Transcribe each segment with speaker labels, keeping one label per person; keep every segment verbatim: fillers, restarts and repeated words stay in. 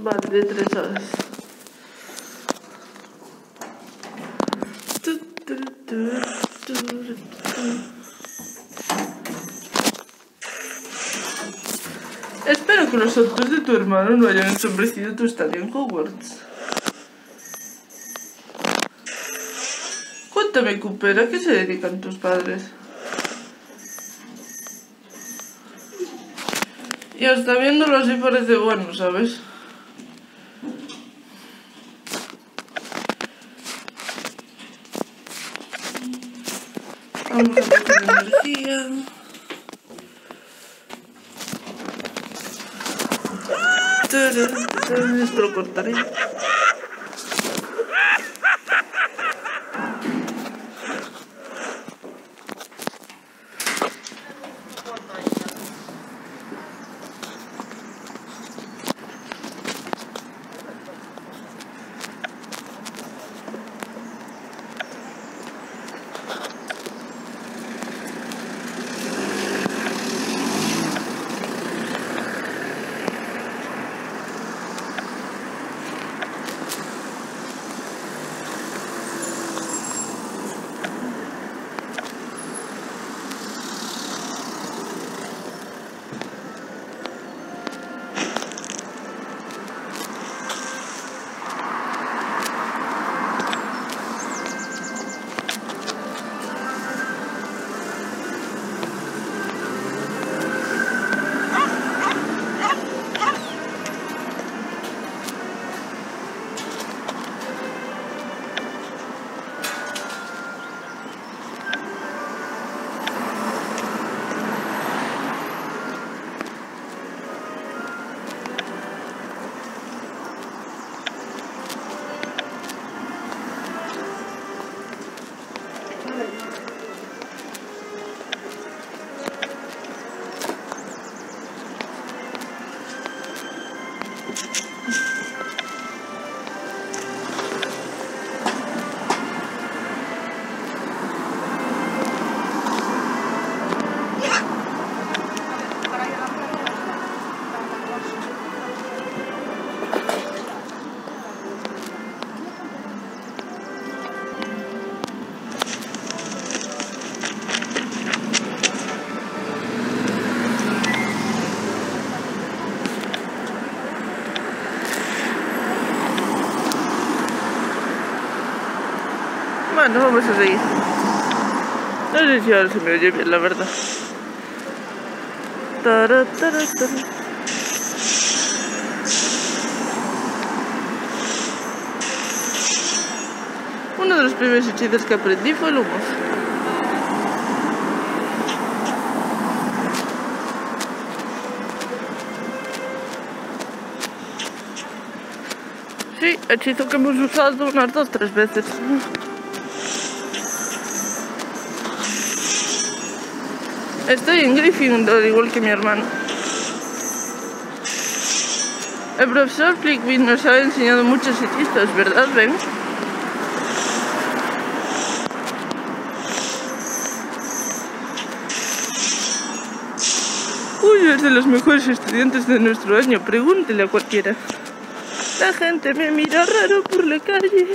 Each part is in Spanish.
Speaker 1: Vale, de tres horas. Espero que los actos de tu hermano no hayan ensombrecido tu estadio en Hogwarts. Cuéntame, Cooper, ¿a qué se dedican tus padres? Y hasta viéndolo así parece bueno, ¿sabes? Vamos a coger energía. Esto lo cortaré. Bueno, vamos a seguir. No sé si ahora se me oye bien, la verdad. Tara, tara, tara. Uno de los primeros hechizos que aprendí fue el humo. Sí, hechizo que hemos usado unas dos o tres veces. Estoy en Gryffindor, igual que mi hermano. El profesor Flitwick nos ha enseñado muchos hechizos, ¿verdad, Ben? Uy, es de los mejores estudiantes de nuestro año, pregúntele a cualquiera. La gente me mira raro por la calle.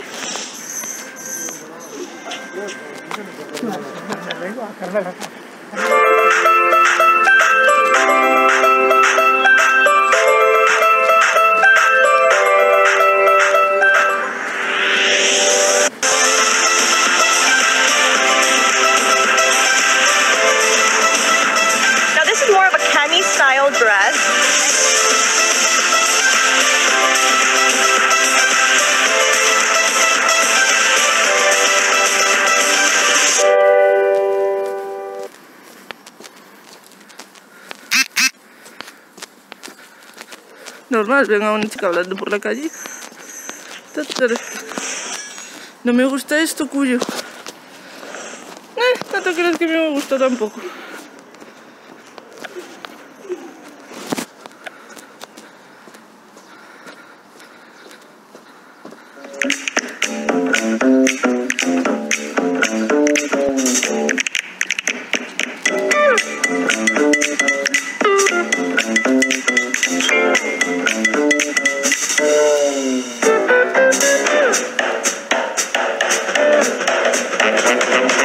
Speaker 2: Style dress.
Speaker 1: Normal, venga una chica hablando por la calle. No me gusta esto, Cuyo. Eh, no te creas que a mí me gusta tampoco.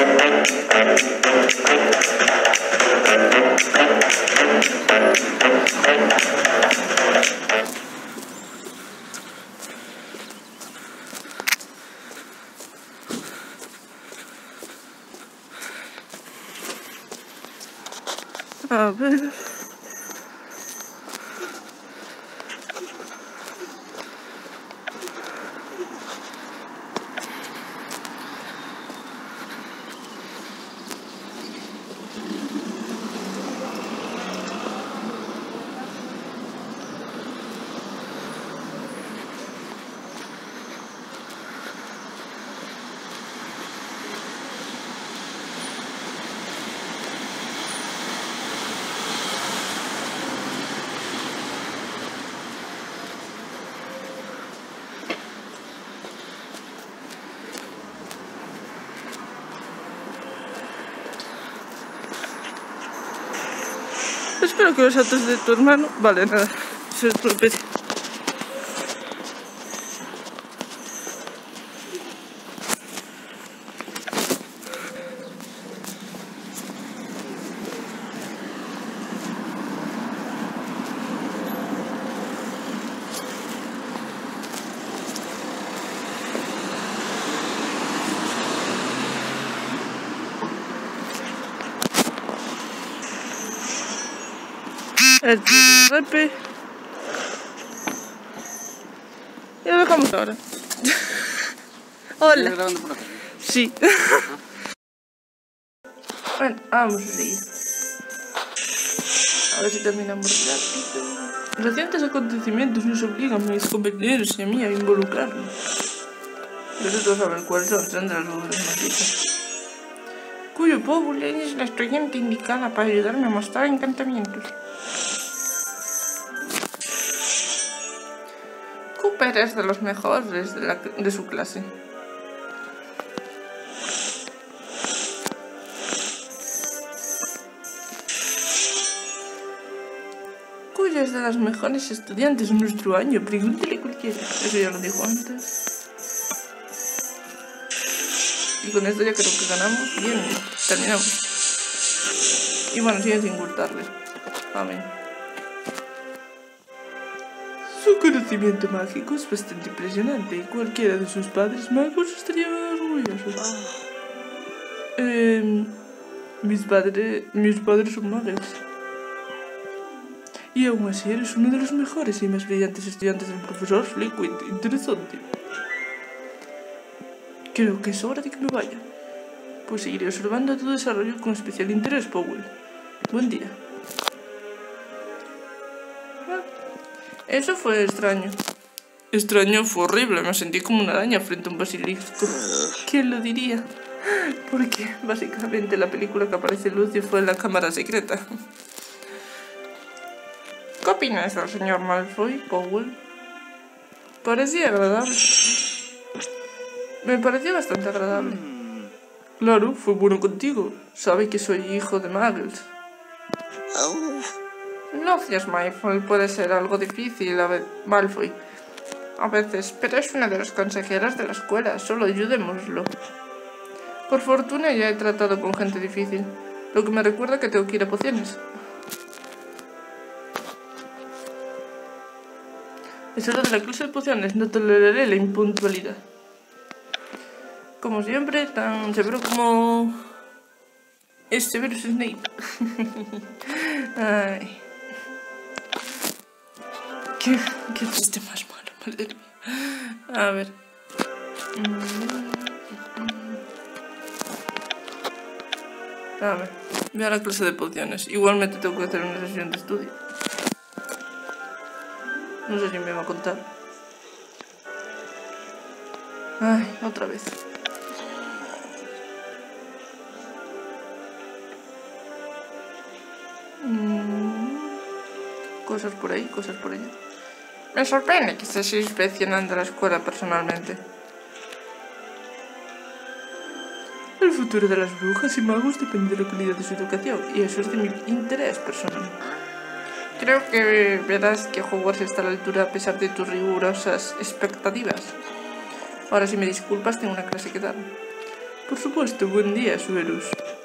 Speaker 1: A ver... Espero que los datos de tu hermano... Vale, nada, se estropee. El repe. Y lo dejamos ahora. Hola. Sí. Bueno, vamos a seguir. A ver si terminamos rápido. Recientes acontecimientos nos obligan a mis compañeros y a mí a involucrarnos. Vosotros saben cuáles son, son de las obras malditas. Cuyo Pobule es la estudiante indicada para ayudarme a mostrar encantamientos. Cooper es de los mejores de, la, de su clase. Cuya es de las mejores estudiantes de nuestro año. Pregúntele cualquiera. Eso ya lo dijo antes. Y con esto ya creo que ganamos. Bien, terminamos. Y bueno, siguen sin gustarles. Amén. Su conocimiento mágico es bastante impresionante y cualquiera de sus padres magos estaría orgulloso. Eh, mis, padres, mis padres son magos. Y aún así eres uno de los mejores y más brillantes estudiantes del profesor Fleetwood. Interesante. Creo que es hora de que me vaya. Pues seguiré observando tu desarrollo con especial interés, Powell. Buen día. Eso fue extraño. Extraño, fue horrible. Me sentí como una araña frente a un basilisco. ¿Quién lo diría? Porque básicamente la película que aparece Lucio fue en la cámara secreta. ¿Qué opinas del señor Malfoy, Powell? Parecía agradable. Me pareció bastante agradable. Claro, fue bueno contigo. Sabe que soy hijo de Muggles. Lucius Malfoy puede ser algo difícil a veces, Malfoy, a veces, pero es una de las consejeras de la escuela, solo ayudémoslo. Por fortuna ya he tratado con gente difícil, lo que me recuerda que tengo que ir a pociones. Es hora de la clase de pociones, no toleraré la impuntualidad. Como siempre, tan severo como... es severo Snape. Ay... ¿Qué, qué chiste más malo, madre mía. A ver. A ver. Voy a la clase de pociones. Igualmente tengo que hacer una sesión de estudio. No sé si me va a contar. Ay, otra vez. Mm. Cosas por ahí, cosas por allá. Me sorprende que estés inspeccionando la escuela personalmente. El futuro de las brujas y magos depende de la calidad de su educación, y eso es de mi interés personal. Creo que verás que Hogwarts está a la altura a pesar de tus rigurosas expectativas. Ahora, si me disculpas, tengo una clase que dar. Por supuesto, buen día, Severus.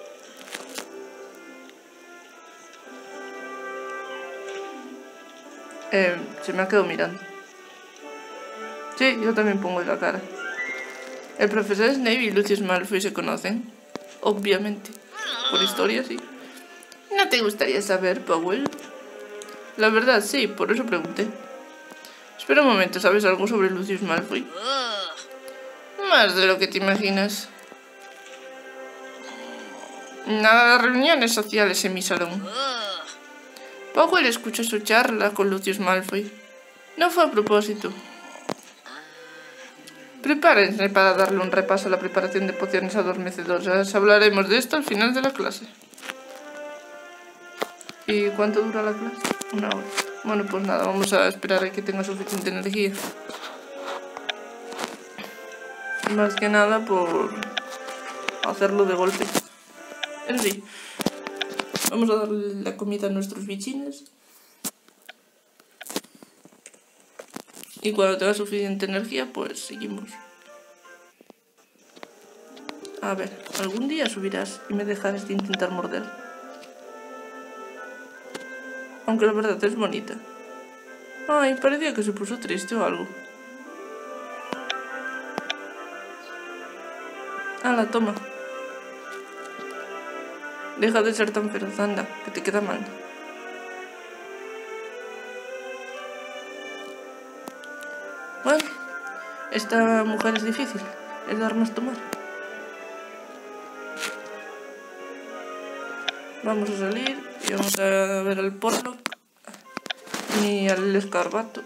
Speaker 1: Eh, se me ha quedado mirando. Sí, yo también pongo la cara. El profesor Snape y Lucius Malfoy se conocen. Obviamente. Por historia, sí. ¿No te gustaría saber, Powell? La verdad, sí, por eso pregunté. Espera un momento, ¿sabes algo sobre Lucius Malfoy? Más de lo que te imaginas. Nada de reuniones sociales en mi salón. Powell escuchó su charla con Lucius Malfoy. No fue a propósito. Prepárense para darle un repaso a la preparación de pociones adormecedoras. Hablaremos de esto al final de la clase. ¿Y cuánto dura la clase? Una hora. Bueno, pues nada, vamos a esperar a que tenga suficiente energía. Más que nada por hacerlo de golpe. En sí. Vamos a darle la comida a nuestros bichines. Y cuando tenga suficiente energía, pues seguimos. A ver, algún día subirás y me dejarás de intentar morder. Aunque la verdad es bonita. Ay, parecía que se puso triste o algo. Hala, toma. Deja de ser tan feroz, anda, que te queda mal. Bueno, esta mujer es difícil, es de armas tomar. Vamos a salir y vamos a ver al Porlock y al Escarbato.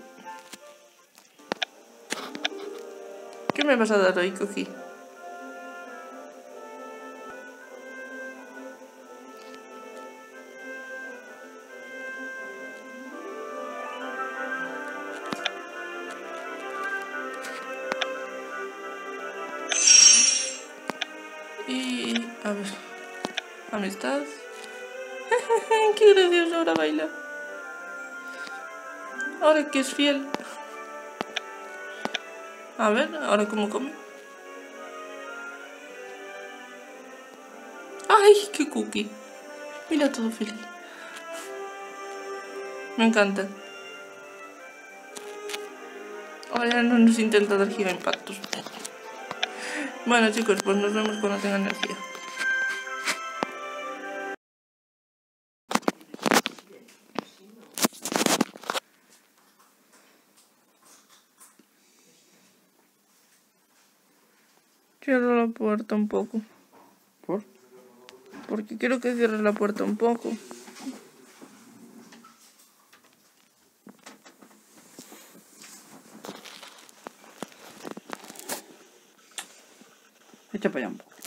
Speaker 1: ¿Qué me vas a dar hoy, Coqui? Y... a ver... amistad... ¡Qué gracioso ahora baila! Ahora que es fiel. A ver, ahora cómo come. ¡Ay, qué cookie! Mira, todo feliz. Me encanta. Ahora no nos intenta dar gigaimpactos. Bueno, chicos, pues nos vemos cuando tenga energía. Cierro la puerta un poco.
Speaker 3: ¿Por?
Speaker 1: Porque quiero que cierres la puerta un poco.
Speaker 3: Echa para allá un poco.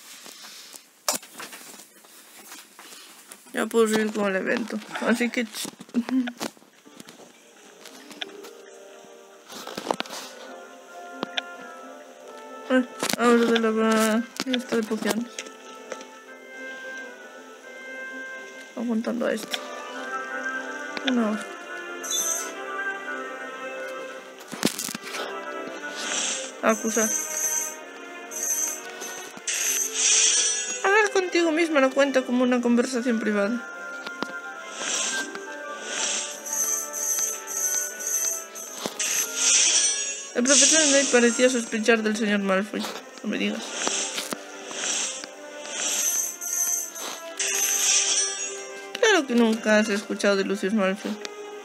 Speaker 1: Ya puedo seguir con el evento. Así que... Eh, ahora de la lista de pociones. Aguantando a este. Una hora. Acusar. Hablar contigo misma no cuenta como una conversación privada. El profesor Snape parecía sospechar del señor Malfoy. No me digas. Claro que nunca has escuchado de Lucius Malfoy.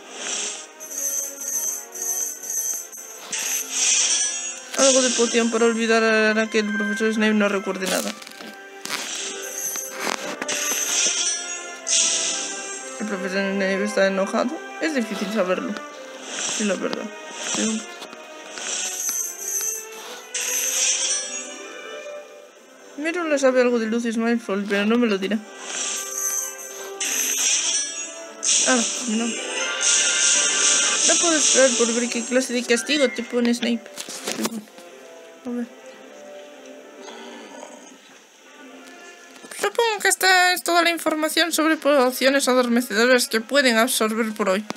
Speaker 1: Algo de poción para olvidar a que el profesor Snape no recuerde nada. El profesor Snape está enojado. Es difícil saberlo. Sí, la verdad. Sí. Miro sabe algo de Lucius Malfoy, pero no me lo dirá. Ah, no. No puedo esperar por ver qué clase de castigo te pone Snape. A ver. Supongo que esta es toda la información sobre pociones adormecedoras que pueden absorber por hoy.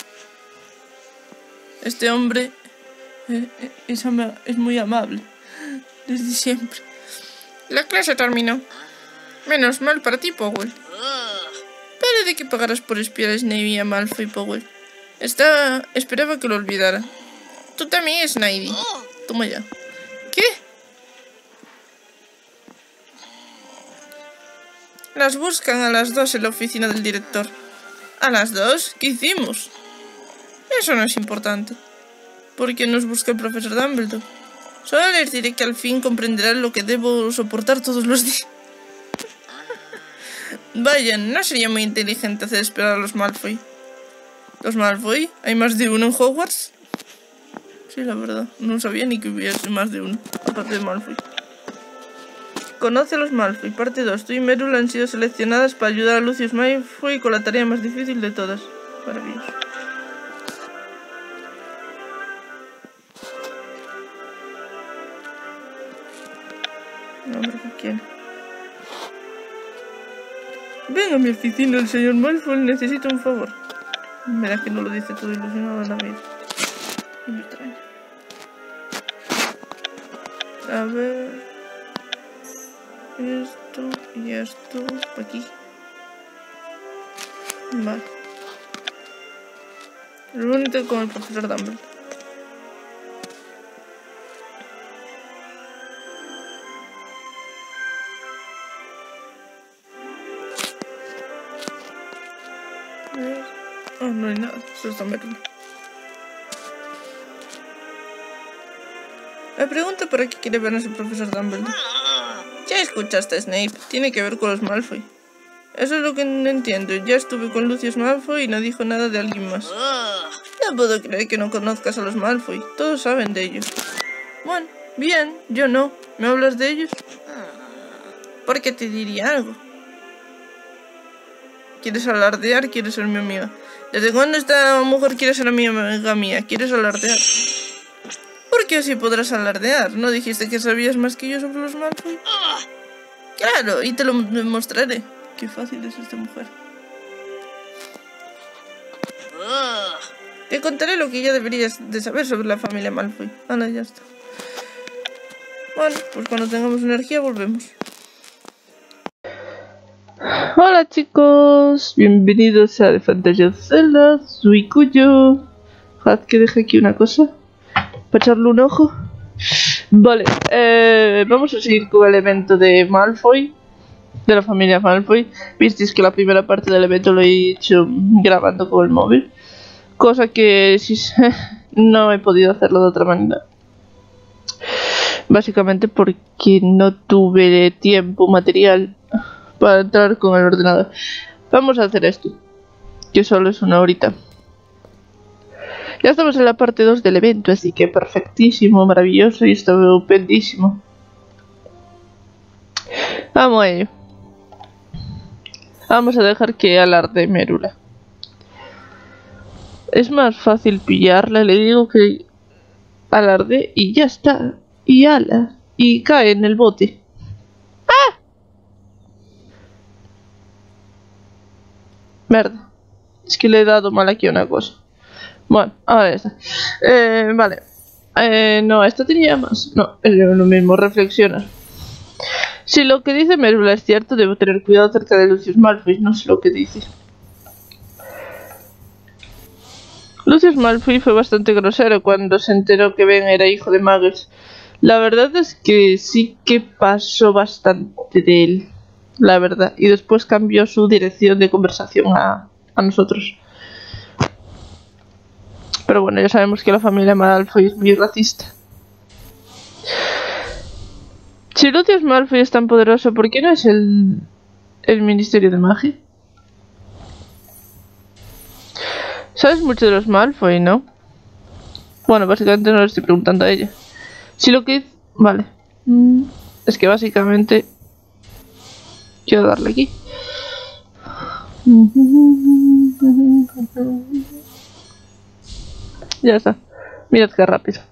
Speaker 1: Este hombre es, es, es muy amable. Desde siempre. La clase terminó. Menos mal para ti, Powell. Pare de que pagaras por espiar a Snape y a Malfoy, Powell. Estaba... Esperaba que lo olvidara. Tú también, Snivy. Toma ya. ¿Qué? Las buscan a las dos en la oficina del director. ¿A las dos? ¿Qué hicimos? Eso no es importante. ¿Por qué nos busca el profesor Dumbledore? Solo les diré que al fin comprenderán lo que debo soportar todos los días. Vaya, ¿no sería muy inteligente hacer esperar a los Malfoy? ¿Los Malfoy? ¿Hay más de uno en Hogwarts? Sí, la verdad. No sabía ni que hubiese más de uno, aparte de Malfoy. Conoce a los Malfoy, parte dos. Tú y Merula han sido seleccionadas para ayudar a Lucius Malfoy con la tarea más difícil de todas. Maravilloso. No, hombre, ¿qué quiere? Ven a mi oficina, el señor Malfoy necesita un favor. Verá que no lo dice todo ilusionado en la vida. Y me extraña. A ver... Esto y esto para aquí. Vale. Lo único con el profesor Dumbledore. Oh, no hay nada, solo está Merula. La pregunta para qué quiere vernos el profesor Dumbledore. Ya escuchaste a Snape, tiene que ver con los Malfoy. Eso es lo que no entiendo. Ya estuve con Lucius Malfoy y no dijo nada de alguien más. No puedo creer que no conozcas a los Malfoy. Todos saben de ellos. Bueno, bien, yo no. ¿Me hablas de ellos? Porque te diría algo. ¿Quieres alardear? ¿Quieres ser mi amiga? ¿Desde cuándo esta mujer quiere ser amiga mía? ¿Quieres alardear? Porque así podrás alardear. ¿No dijiste que sabías más que yo sobre los Malfoy? Claro, y te lo demostraré. Qué fácil es esta mujer. Te contaré lo que ya deberías de saber sobre la familia Malfoy. Anda, ya está. Bueno, pues cuando tengamos energía volvemos. Hola chicos, bienvenidos a The Fantasy of Zelda. Soy Cuyo. Haz que deje aquí una cosa para echarle un ojo. Vale, eh, vamos a seguir con el evento de Malfoy, de la familia Malfoy. Visteis que la primera parte del evento lo he hecho grabando con el móvil, cosa que si, no he podido hacerlo de otra manera. Básicamente porque no tuve tiempo material para entrar con el ordenador. Vamos a hacer esto, que solo es una horita. Ya estamos en la parte dos del evento, así que perfectísimo, maravilloso y estupendísimo. Vamos a ello. Vamos a dejar que alarde Merula. Es más fácil pillarla, le digo que alarde y ya está. Y ala. Y cae en el bote. ¡Ah! Merda. Es que le he dado mal aquí una cosa. Bueno, ahora está. Eh, vale. Eh, no, esta tenía más. No, es lo mismo, reflexiona. Si lo que dice Merula es cierto, debo tener cuidado acerca de Lucius Malfoy. No sé lo que dice. Lucius Malfoy fue bastante grosero cuando se enteró que Ben era hijo de Muggles. La verdad es que sí que pasó bastante de él. La verdad. Y después cambió su dirección de conversación a, a nosotros. Pero bueno, ya sabemos que la familia Malfoy es muy racista. Si Lucius Malfoy es tan poderoso, ¿por qué no es el, el Ministerio de Magia? Sabes mucho de los Malfoy, ¿no? Bueno, básicamente no le estoy preguntando a ella. Si lo que... Vale. Mm, es que básicamente... Quiero darle aquí. Ya está. Mirad qué rápido.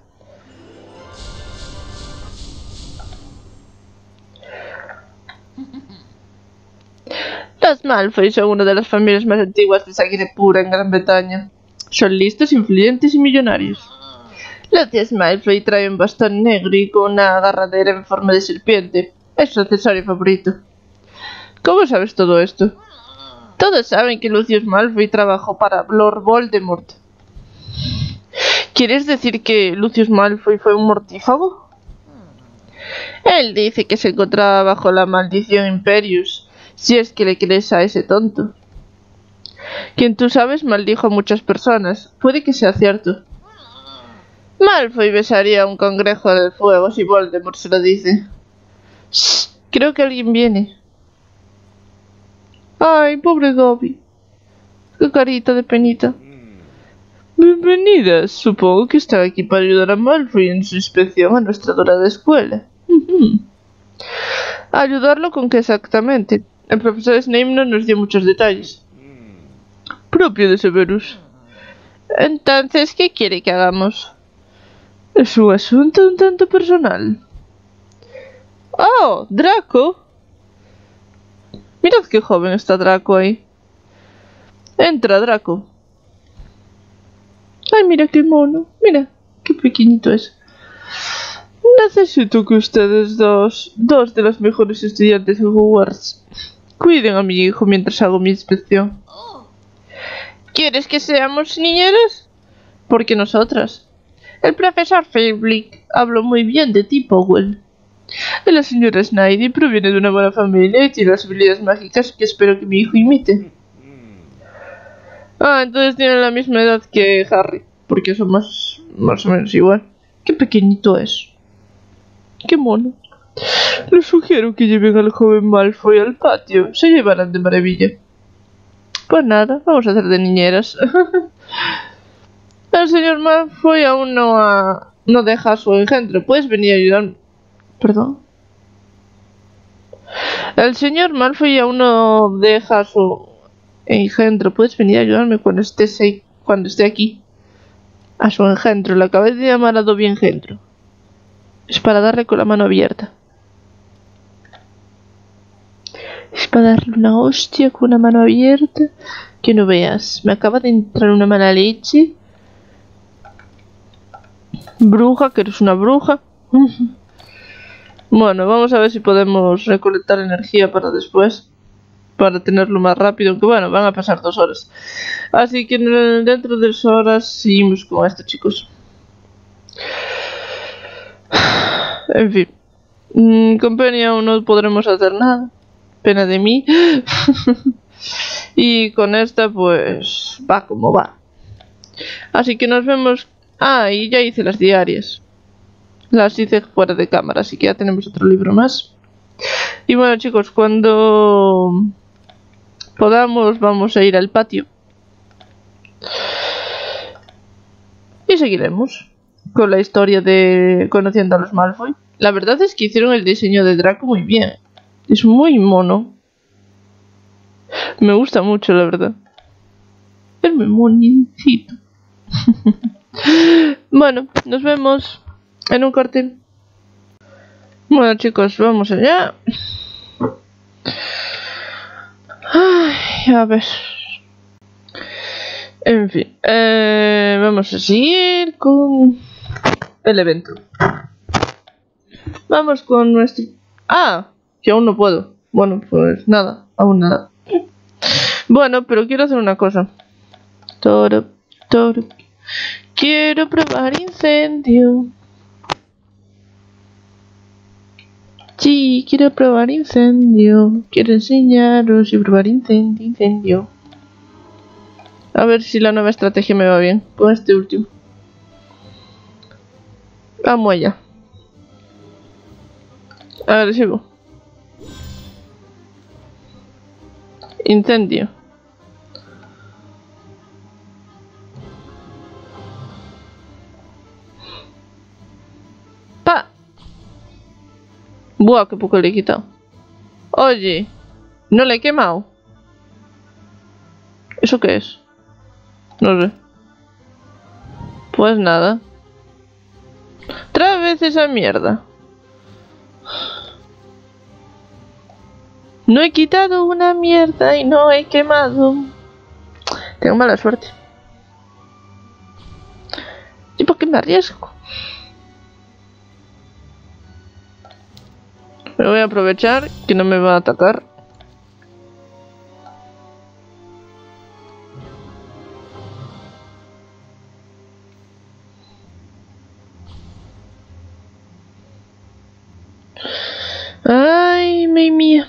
Speaker 1: Los Malfoy son una de las familias más antiguas de sangre pura en Gran Bretaña. Son listos, influyentes y millonarios. Lucius Malfoy trae un bastón negro y con una agarradera en forma de serpiente. Es su accesorio favorito. ¿Cómo sabes todo esto? Todos saben que Lucius Malfoy trabajó para Lord Voldemort. ¿Quieres decir que Lucius Malfoy fue un mortífago? Él dice que se encontraba bajo la maldición Imperius, si es que le crees a ese tonto. Quien tú sabes maldijo a muchas personas. Puede que sea cierto. Malfoy besaría a un cangrejo del fuego si Voldemort se lo dice. Shh, creo que alguien viene. Ay, pobre Dobby. Qué carita de penita. Bienvenidas. Supongo que están aquí para ayudar a Malfoy en su inspección a nuestra dorada escuela. ¿Ayudarlo con qué exactamente? El profesor Snape no nos dio muchos detalles. Propio de Severus. Entonces, ¿qué quiere que hagamos? Es un asunto un tanto personal. ¡Oh! ¡Draco! Mirad qué joven está Draco ahí. Entra, Draco. Ay, mira qué mono. Mira, qué pequeñito es. Necesito que ustedes dos, dos de los mejores estudiantes de Hogwarts, cuiden a mi hijo mientras hago mi inspección. ¿Quieres que seamos niñeras? Porque nosotras. El profesor Fayblick habló muy bien de ti, Powell. La señora Snidey proviene de una buena familia y tiene las habilidades mágicas que espero que mi hijo imite. Ah, entonces tienen la misma edad que Harry, porque son más, más o menos igual. Qué pequeñito es. Qué mono. Les sugiero que lleven al joven Malfoy al patio. Se llevarán de maravilla. Pues nada, vamos a hacer de niñeras. El señor Malfoy aún no ha... no deja a su engendro. ¿Puedes venir a ayudarme? ¿Perdón? El señor Malfoy aún no deja a su engendro. ¿Puedes venir a ayudarme cuando estés ahí, cuando esté aquí? A su engendro. Le acabé de llamar a Dobby engendro. Es para darle con la mano abierta. Es para darle una hostia con una mano abierta. Que no veas. Me acaba de entrar una mala leche. Bruja, que eres una bruja. Bueno, vamos a ver si podemos recolectar energía para después. Para tenerlo más rápido. Aunque bueno, van a pasar dos horas. Así que dentro de dos horas seguimos con esto, chicos. En fin. Mm, con Penny aún no podremos hacer nada. Pena de mí. Y con esta pues va como va. Así que nos vemos. Ah, y ya hice las diarias. Las hice fuera de cámara, así que ya tenemos otro libro más. Y bueno, chicos, cuando podamos vamos a ir al patio. Y seguiremos con la historia de conociendo a los Malfoy. La verdad es que hicieron el diseño de Draco muy bien. Es muy mono. Me gusta mucho, la verdad. Es muy monicito. Bueno, nos vemos en un corte. Bueno, chicos, vamos allá. Ay, a ver. En fin, eh, vamos a seguir con el evento. Vamos con nuestro... Ah, que aún no puedo. Bueno, pues nada, aún nada. Bueno, pero quiero hacer una cosa. Toro, toro. Quiero probar incendio. Sí, quiero probar incendio. Quiero enseñaros y probar incendio, incendio. A ver si la nueva estrategia me va bien con este último. Vamos allá. Agresivo. Incendio. ¡Pa! Buah, qué poco le he quitado. Oye, ¿no le he quemado? ¿Eso qué es? No sé. Pues nada. Otra vez esa mierda. No he quitado una mierda y no he quemado. Tengo mala suerte. ¿Y por qué me arriesgo? Me voy a aprovechar que no me va a atacar. Ay, mi mía.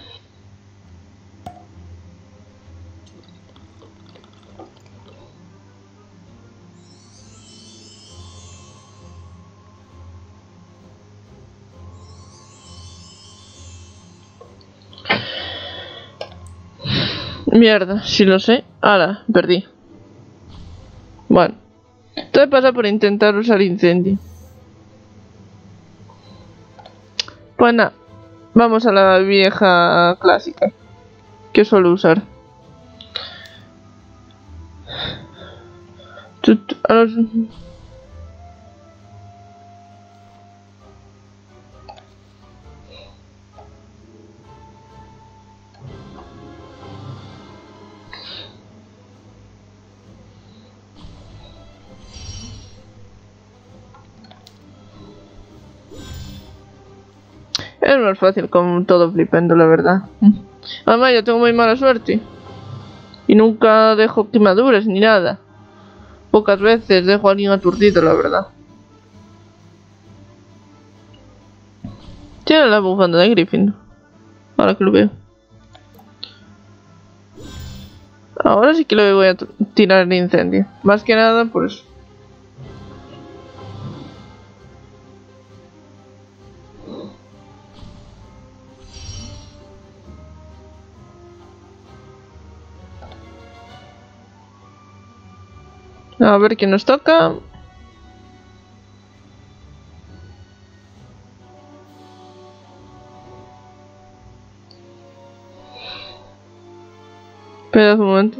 Speaker 1: Mierda, si lo sé. Ahora, perdí. Bueno. Todo pasa por intentar usar incendio. Pues nada. Vamos a la vieja clásica. Que suelo usar. A los... Es más fácil con todo flipendo, la verdad. Además, yo tengo muy mala suerte. Y nunca dejo quemaduras ni nada. Pocas veces dejo a alguien aturdido, la verdad. Tiene la bufanda de Griffin. Ahora que lo veo. Ahora sí que le voy a tirar el incendio. Más que nada, pues... A ver qué nos toca. Espera un momento.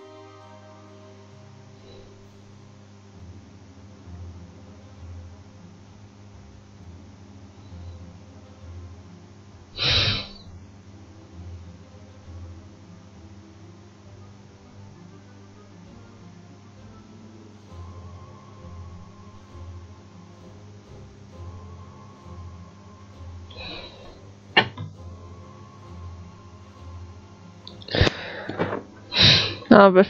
Speaker 1: A ver.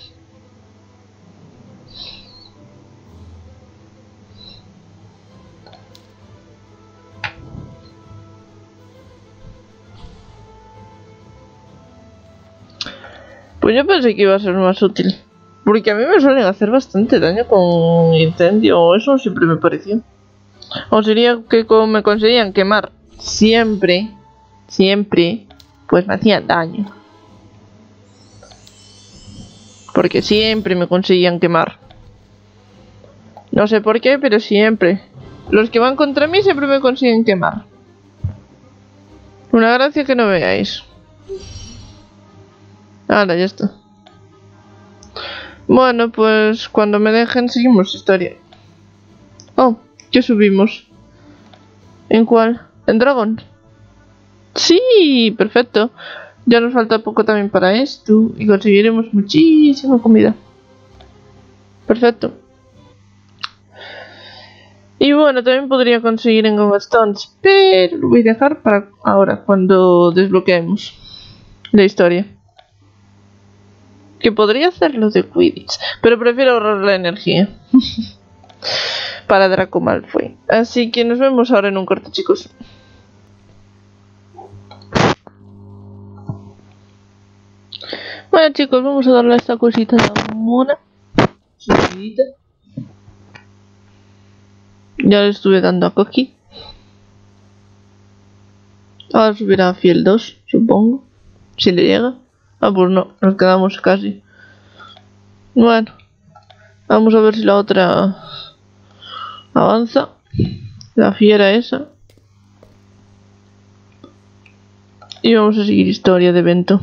Speaker 1: Pues yo pensé que iba a ser más útil. Porque a mí me suelen hacer bastante daño con incendio. Eso siempre me pareció. O sería que como me conseguían quemar siempre, siempre, pues me hacían daño. Porque siempre me conseguían quemar. No sé por qué, pero siempre. Los que van contra mí siempre me consiguen quemar. Una gracia que no veáis. Ahora ya está. Bueno, pues cuando me dejen seguimos historia. Oh, ¿qué subimos? ¿En cuál? ¿En Dragon? Sí, perfecto. Ya nos falta poco también para esto y conseguiremos muchísima comida. Perfecto. Y bueno, también podría conseguir en Goma Stones, pero lo voy a dejar para ahora, cuando desbloqueemos la historia. Que podría hacerlo de Quidditch, pero prefiero ahorrar la energía. Para Draco Malfoy. Así que nos vemos ahora en un corte, chicos. Bueno, chicos, vamos a darle a esta cosita de mona. Subidita. Ya le estuve dando a Coqui. Ahora subirá a Fiel dos, supongo. Si le llega. Ah, pues no, nos quedamos casi. Bueno, vamos a ver si la otra avanza. La fiera esa. Y vamos a seguir historia de evento.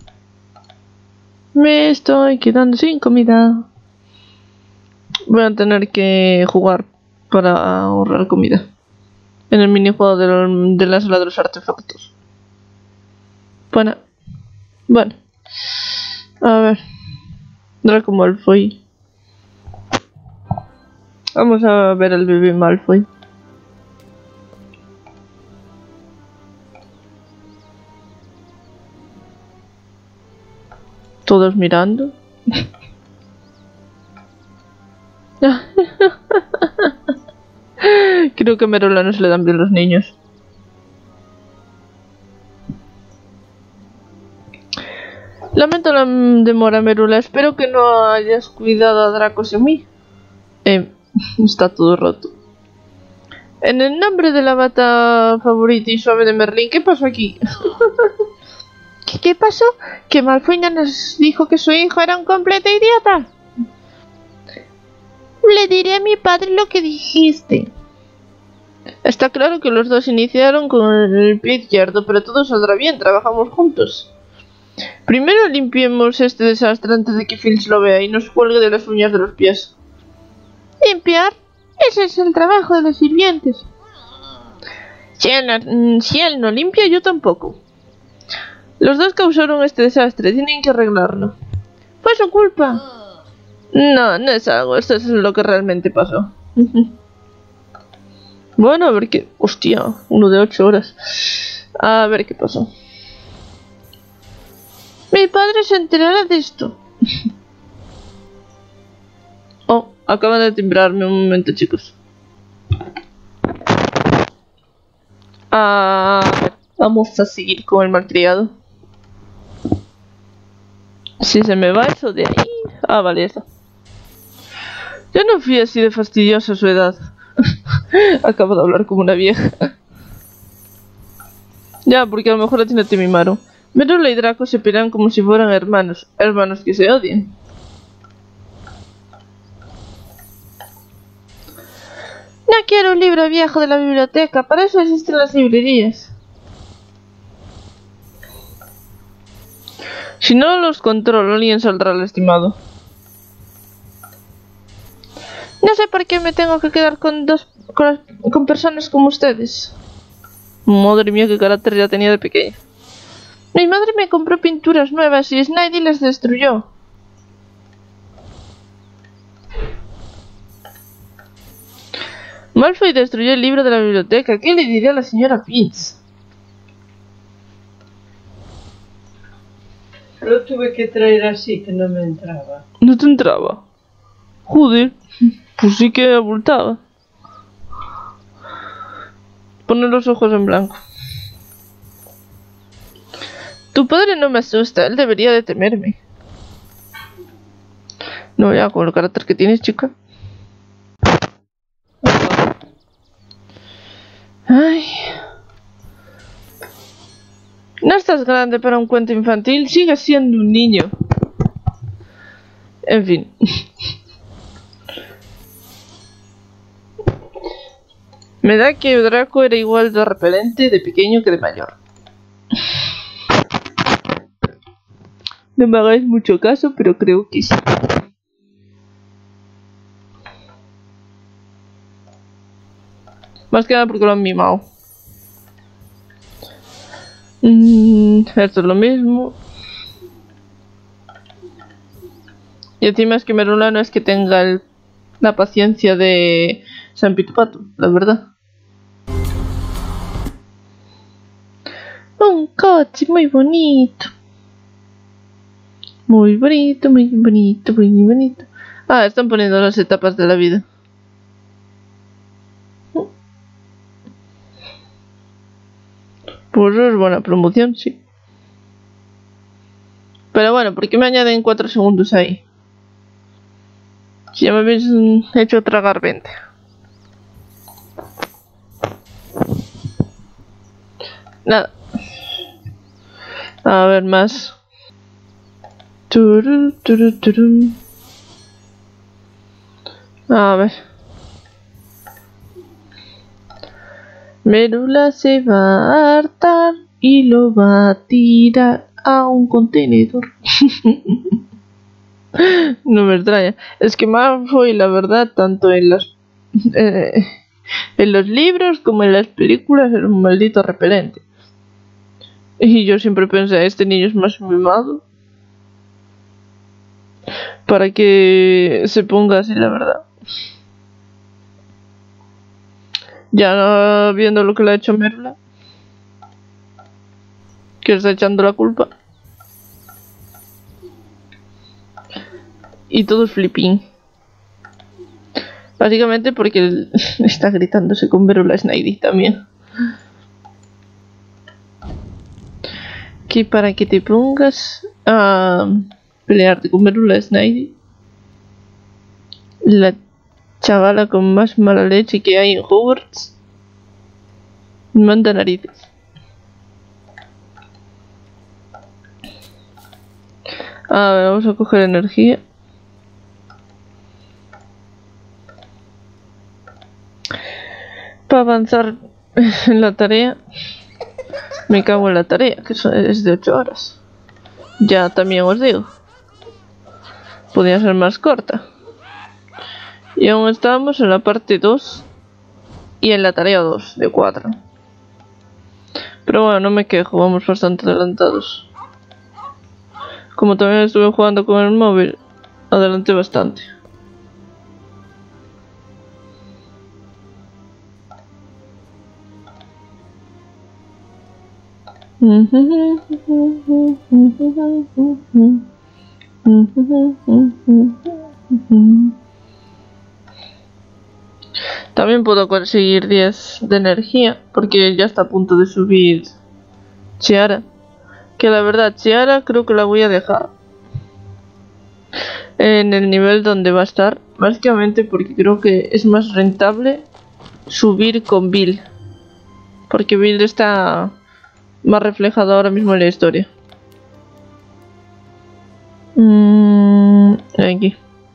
Speaker 1: Me estoy quedando sin comida. Voy a tener que jugar para ahorrar comida. En el minijuego de, lo, de la sala de los artefactos. Bueno. Bueno. A ver. Draco Malfoy. Vamos a ver al bebé Malfoy. Todos mirando. Creo que a Merula no se le dan bien los niños. Lamento la demora, Merula. Espero que no hayas cuidado a Draco sin mí. Eh, está todo roto. En el nombre de la bata favorita y suave de Merlín, ¿qué pasó aquí? ¿Qué, ¿Qué pasó? Que Malfoy nos dijo que su hijo era un completo idiota. Le diré a mi padre lo que dijiste. Está claro que los dos iniciaron con el pie izquierdo, pero todo saldrá bien, trabajamos juntos. Primero limpiemos este desastre antes de que Filch lo vea y nos cuelgue de las uñas de los pies. ¿Limpiar? Ese es el trabajo de los sirvientes. Si él no, si él no limpia, yo tampoco. Los dos causaron este desastre, tienen que arreglarlo. Fue su culpa. No, no es algo, esto es lo que realmente pasó. Bueno, a ver qué... Hostia, uno de ocho horas. A ver qué pasó. Mi padre se enterará de esto. Oh, acaban de timbrarme un momento, chicos. A ver, vamos a seguir con el malcriado. Si se me va eso de ahí... Ah, vale, eso. Yo no fui así de fastidiosa a su edad. Acabo de hablar como una vieja. Ya, porque a lo mejor a ti no te mimaron. Merula y Draco se pelean como si fueran hermanos. Hermanos que se odian. No quiero un libro viejo de la biblioteca. Para eso existen las librerías. Si no los controlo, alguien saldrá lastimado. No sé por qué me tengo que quedar con dos con, con personas como ustedes. Madre mía, qué carácter ya tenía de pequeña. Mi madre me compró pinturas nuevas y Snidey las destruyó. Malfoy destruyó el libro de la biblioteca. ¿Qué le diría a la señora Finch?
Speaker 3: Lo tuve que traer así, que no me entraba.
Speaker 1: ¿No te entraba? Joder, pues sí que abultaba. Pone los ojos en blanco. Tu padre no me asusta, él debería de temerme. No, ya, con el carácter que tienes, chica. Ay. No estás grande para un cuento infantil, sigues siendo un niño. En fin. Me da que Draco era igual de repelente de pequeño que de mayor. No me hagáis mucho caso, pero creo que sí. Más que nada porque lo han mimado. Mm, esto es lo mismo. Y encima es que Merula no es que tenga el, la paciencia de San Pitupato, la verdad. Un coche muy bonito. Muy bonito, muy bonito, muy bonito. Ah, están poniendo las etapas de la vida. Pues es buena promoción, sí. Pero bueno, ¿por qué me añaden cuatro segundos ahí? Si ya me habéis hecho tragar veinte. Nada. A ver, más. Turu, turu, turu. A ver. Merula se va a hartar y lo va a tirar a un contenedor. No me extraña. Es que Malfoy, la verdad, tanto en las eh, en los libros como en las películas, era un maldito repelente. Y yo siempre pensé, este niño es más mimado para que se ponga así, la verdad. Ya viendo lo que le ha hecho Merula, que está echando la culpa. Y todos flipping. Básicamente porque él está gritándose con Verula Snidey también. Que para que te pongas a pelearte con Verula Snidey, la chavala con más mala leche que hay en Hogwarts manda narices. A ver, vamos a coger energía. Para avanzar en la tarea. Me cago en la tarea, que es de ocho horas. Ya también os digo. Podría ser más corta. Y aún estábamos en la parte dos. Y en la tarea dos de cuatro. Pero bueno, no me quejo, vamos bastante adelantados. Como también estuve jugando con el móvil, adelanté bastante. También puedo conseguir diez de energía porque ya está a punto de subir Chiara. Que la verdad, Chiara creo que la voy a dejar en el nivel donde va a estar. Básicamente porque creo que es más rentable subir con Bill. Porque Bill está más reflejado ahora mismo en la historia. Mm, aquí.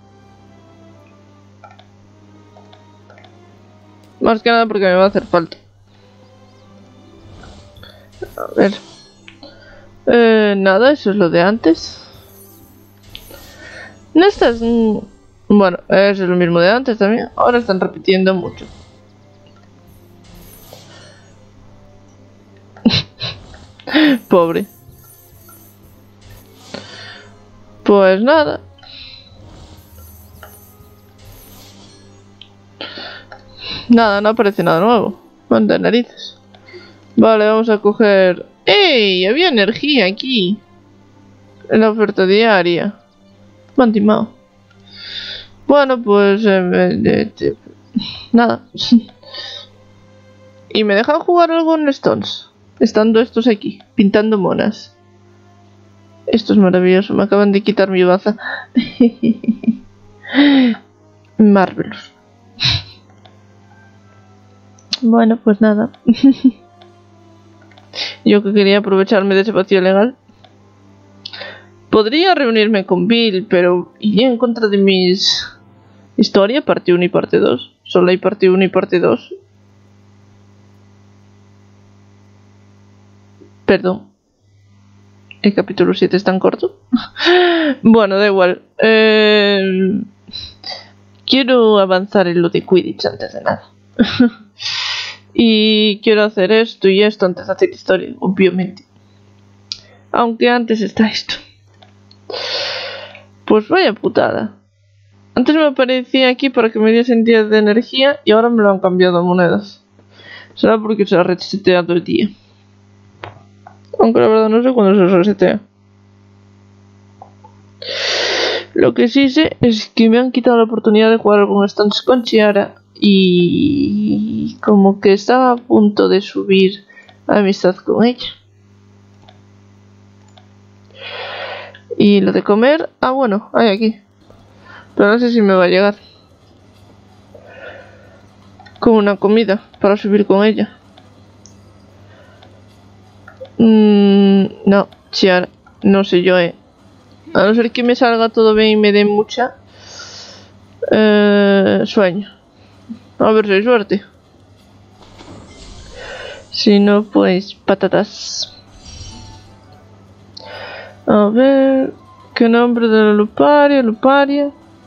Speaker 1: Más que nada porque me va a hacer falta. A ver. Eh, nada, eso es lo de antes. No estás... Bueno, eso es lo mismo de antes también. Ahora están repitiendo mucho. Pobre. Pues nada. Nada, no aparece nada nuevo. Manda narices. Vale, vamos a coger... ¡Ey! Había energía aquí. En la oferta diaria. Me han timado. Bueno, pues... Eh, eh, eh, nada. Y me dejan jugar algo en Stones. Estando estos aquí, pintando monas. Esto es maravilloso, me acaban de quitar mi baza. Marvelous. Bueno, pues nada. Yo que quería aprovecharme de ese vacío legal. Podría reunirme con Bill, pero iría en contra de mis... Historia, parte uno y parte dos. Solo hay parte uno y parte dos. Perdón. El capítulo siete es tan corto. Bueno, da igual. Eh... Quiero avanzar en lo de Quidditch antes de nada. Y quiero hacer esto y esto antes de hacer historia, obviamente. Aunque antes está esto. Pues vaya putada. Antes me aparecía aquí para que me diesen diez de energía y ahora me lo han cambiado a monedas. Será porque se ha reseteado el día. Aunque la verdad no sé cuándo se resetea. Lo que sí sé es que me han quitado la oportunidad de jugar con Stones con Chiara. Y como que estaba a punto de subir amistad con ella. Y lo de comer, ah bueno, hay aquí. Pero no sé si me va a llegar con una comida para subir con ella. Mm, no, Chiara, no sé yo, eh. A no ser que me salga todo bien y me dé mucha eh, sueño. A ver si hay suerte. Si no, pues patatas. A ver... ¿Qué nombre de la luparia? Luparia.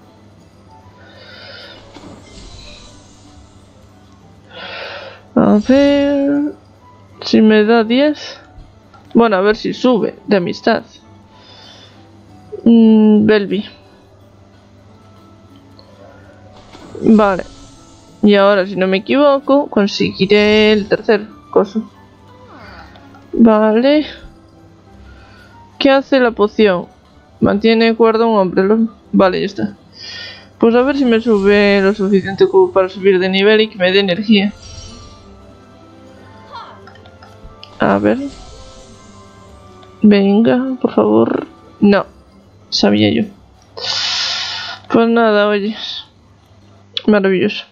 Speaker 1: A ver... Si me da diez. Bueno, a ver si sube de amistad. Mm, Belby. Vale. Y ahora, si no me equivoco, conseguiré el tercer coso. Vale. ¿Qué hace la poción? Mantiene cuerda un hombre. Lo Vale, ya está. Pues a ver si me sube lo suficiente como para subir de nivel y que me dé energía. A ver. Venga, por favor. No, sabía yo. Pues nada, oye. Maravilloso.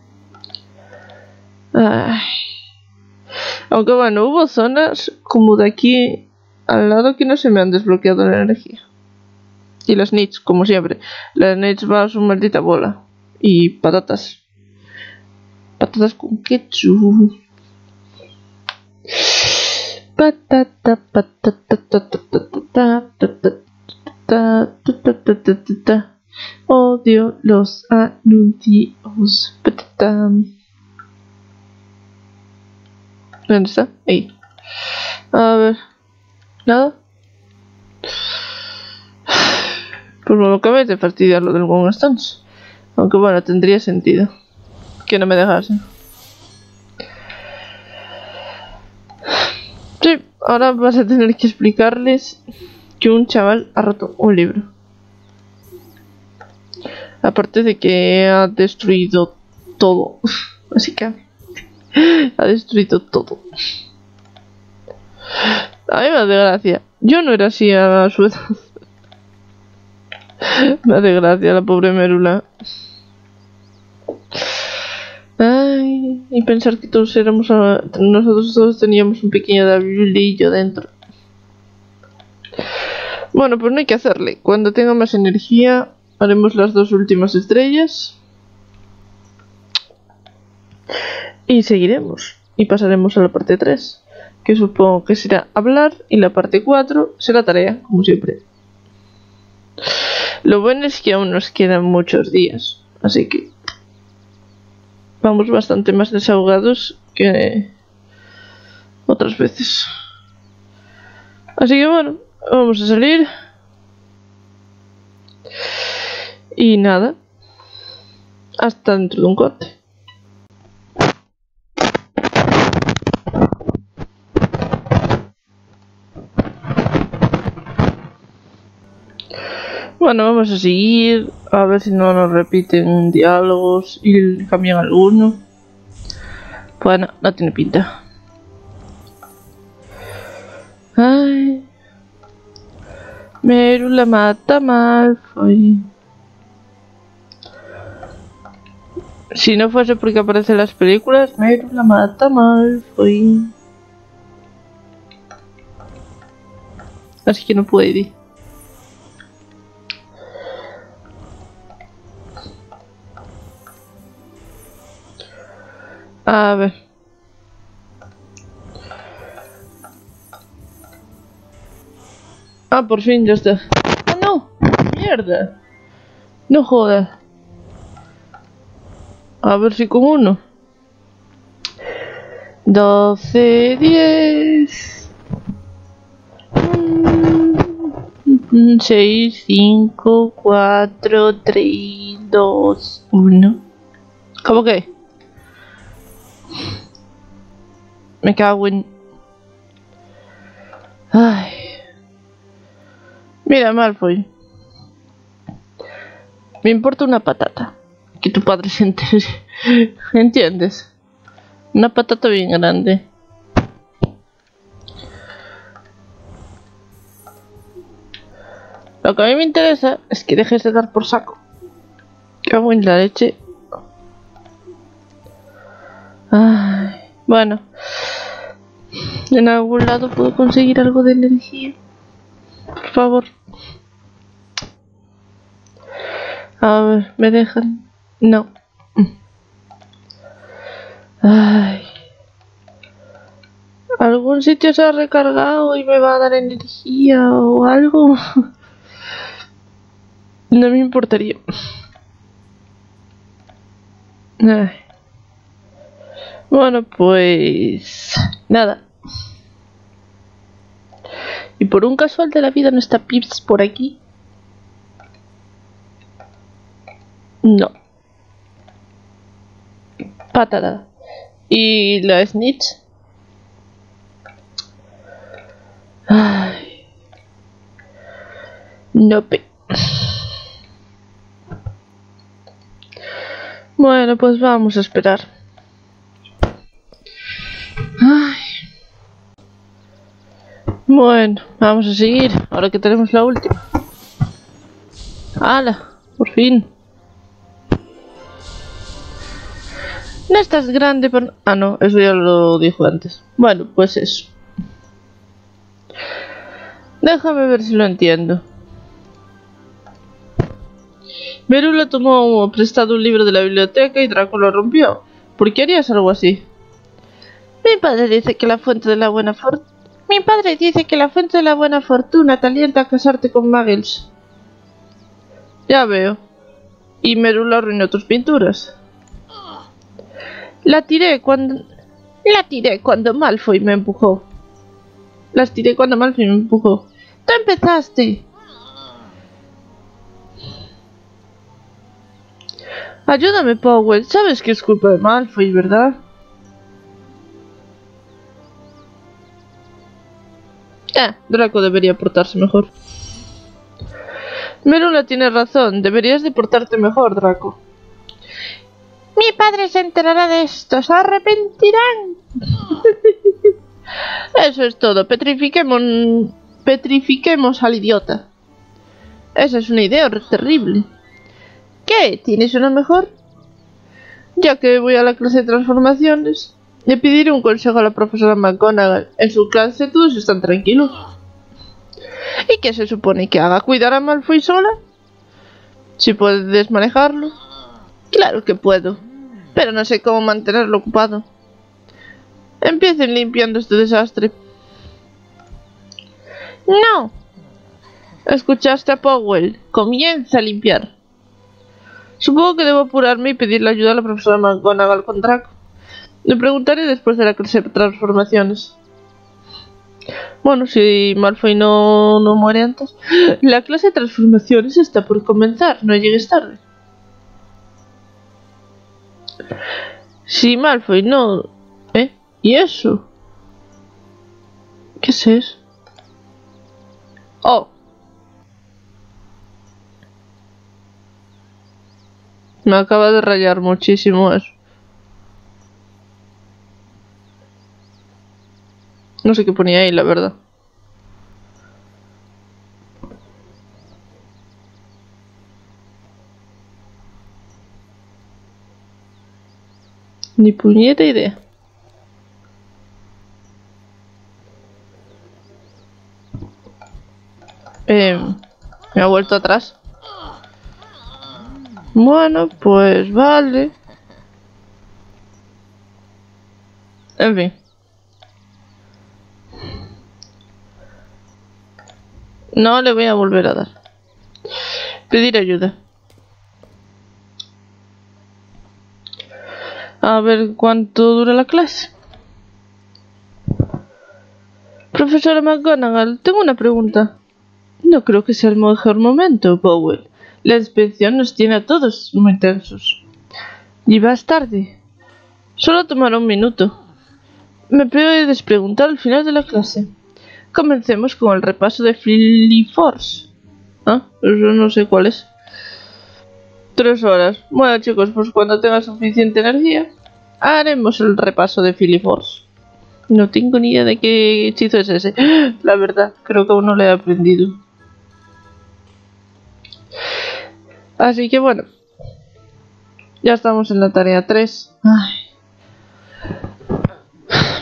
Speaker 1: Ay. Aunque bueno, hubo zonas como de aquí al lado que no se me han desbloqueado la energía. Y las nits, como siempre. Las nits va a su maldita bola. Y patatas. Patatas con ketchup. Patata, patata, patata, patata. Odio los anuncios. Patata. ¿Dónde está? Ahí. A ver. ¿Nada? Pues me acabé de fastidiar lo del One Stance. Aunque bueno, tendría sentido que no me dejasen. Sí, ahora vas a tener que explicarles que un chaval ha roto un libro. Aparte de que ha destruido todo. Así que ha destruido todo. A mí me hace gracia. Yo no era así a su edad. Me hace gracia la pobre Merula. Ay, y pensar que todos éramos a... nosotros todos teníamos un pequeño diablillo dentro. Bueno, pues no hay que hacerle. Cuando tenga más energía haremos las dos últimas estrellas y seguiremos y pasaremos a la parte tres, que supongo que será hablar, y la parte cuatro será tarea, como siempre. Lo bueno es que aún nos quedan muchos días, así que vamos bastante más desahogados que otras veces. Así que bueno, vamos a salir. Y nada, hasta dentro de un corte. Bueno, vamos a seguir, a ver si no nos repiten diálogos y cambian alguno. Bueno, no tiene pinta. Ay, Merula mata a Malfoy. Si no fuese porque aparecen las películas, Merula mata a Malfoy. Así que no puede. A ver. Ah, por fin ya está. ¡Ah, no! ¡Mierda! No jodas. A ver si con uno. doce, diez. seis, cinco, cuatro, tres, dos, uno. ¿Cómo que? Me cago en... Ay. Mira, Malfoy. Me importa una patata. Que tu padre se entere. ¿Entiendes? Una patata bien grande. Lo que a mí me interesa es que dejes de dar por saco. Cago en la leche. Ay. Bueno. En algún lado puedo conseguir algo de energía. Por favor. A ver, ¿me dejan? No. Ay. ¿Algún sitio se ha recargado y me va a dar energía o algo? No me importaría. Ay. Bueno, pues... nada. ¿Y por un casual de la vida no está Pips por aquí? No. Patada. ¿Y la Snitch? Ay. Nope. Bueno, pues vamos a esperar. Ay. Bueno, vamos a seguir. Ahora que tenemos la última. ¡Hala! Por fin. No estás grande por... Ah, no, eso ya lo dijo antes. Bueno, pues eso. Déjame ver si lo entiendo. Merula tomó prestado un libro de la biblioteca y Draco lo rompió. ¿Por qué harías algo así? Mi padre dice que la fuente de la buena fortuna... Mi padre dice que la fuente de la buena fortuna te alienta a casarte con Muggles. Ya veo. Y Merula arruinó tus pinturas. La tiré cuando... La tiré cuando Malfoy me empujó. Las tiré cuando Malfoy me empujó. ¡Tú empezaste! Ayúdame, Powell. Sabes que es culpa de Malfoy, ¿verdad? Eh, Draco debería portarse mejor. Merula tiene razón. Deberías de portarte mejor, Draco. Mi padre se enterará de esto. Se arrepentirán. Eso es todo. Petrifiquemos... Petrifiquemos al idiota. Esa es una idea terrible. ¿Qué? ¿Tienes una mejor? Ya que voy a la clase de transformaciones, le pediré un consejo a la profesora McGonagall. En su clase todos están tranquilos. ¿Y qué se supone que haga? ¿Cuidar a Malfoy sola? Si puedes manejarlo. Claro que puedo, pero no sé cómo mantenerlo ocupado. Empiecen limpiando este desastre. ¡No! Escuchaste a Powell. Comienza a limpiar. Supongo que debo apurarme y pedirle ayuda a la profesora McGonagall con Draco. Le preguntaré después de la clase de transformaciones. Bueno, si Malfoy no, no muere antes. La clase de transformaciones está por comenzar. No llegues tarde. Si Malfoy no... ¿Eh? ¿Y eso? ¿Qué es eso? Oh. Me acaba de rayar muchísimo eso. No sé qué ponía ahí, la verdad. Ni puñeta idea. Eh, me ha vuelto atrás. Bueno, pues vale. En fin. No le voy a volver a dar. Pedir ayuda. A ver cuánto dura la clase. Profesora McGonagall, tengo una pregunta. No creo que sea el mejor momento, Powell. La inspección nos tiene a todos muy tensos. Y vas tarde. Solo tomará un minuto. Me puedes preguntar al final de la clase. Comencemos con el repaso de Filiforce. Ah, eso no sé cuál es. Tres horas. Bueno, chicos, pues cuando tenga suficiente energía, haremos el repaso de Filiforce. No tengo ni idea de qué hechizo es ese. La verdad, creo que aún no lo he aprendido. Así que bueno, ya estamos en la tarea tres. Ay.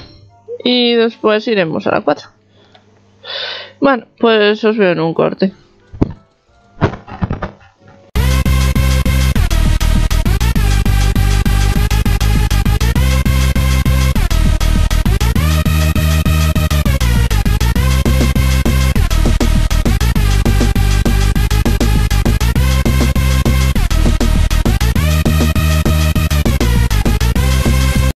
Speaker 1: Y después iremos a la cuatro. Bueno, pues os veo en un corte.